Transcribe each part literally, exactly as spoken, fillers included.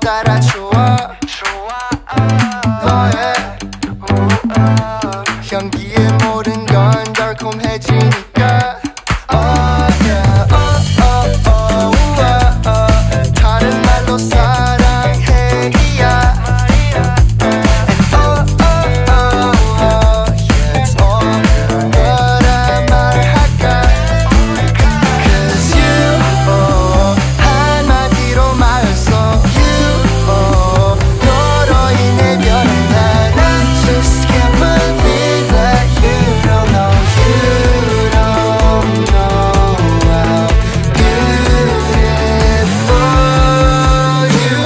따라 좋아 너의 향기에 모든 건 달콤해지니까 oh yeah, oh, oh, oh, uh, uh. 다른 말로 사랑해 yeah. And oh, oh, oh, oh, yeah, it's all good. 뭐라 말할까 Cause you oh, 한마디로 말했어 You oh, 너로 인해 변한 날 I just can't believe that you don't know You don't know how beautiful you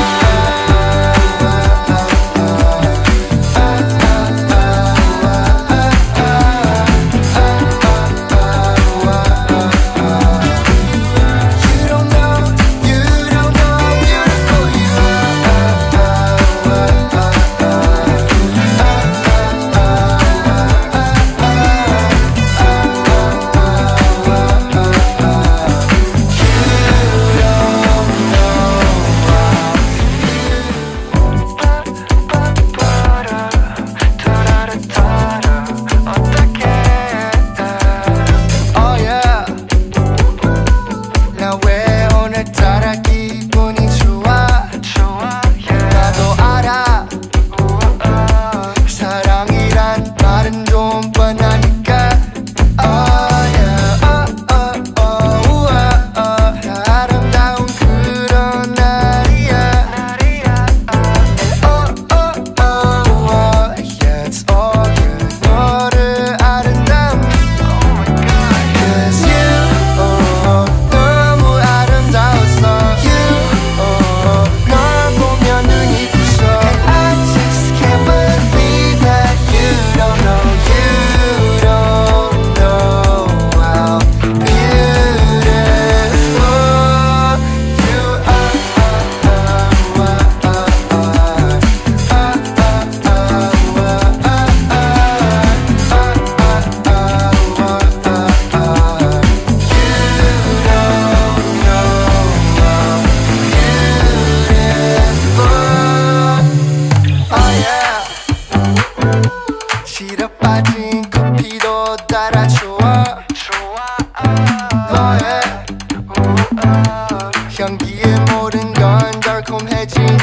You don't know, you don't know how beautiful you Oh yeah 나 왜 오늘따라 기분이 좋아 나도 알아 사랑이란 말은 좀 뻔하니까 Oh yeah oh oh oh uh, uh. 아름다운 그런 날이야 Oh oh oh uh. Yeah it's all good 너를 아름다운 Cause you oh, 너무 아름다웠어 You oh, 널 보면 눈이 부셔 And I just can't believe that you don't know You don't know how beautiful you are Oh yeah 시럽 빠진 커피도 따라 좋아 너의 향기에 모든 건 달콤해지니까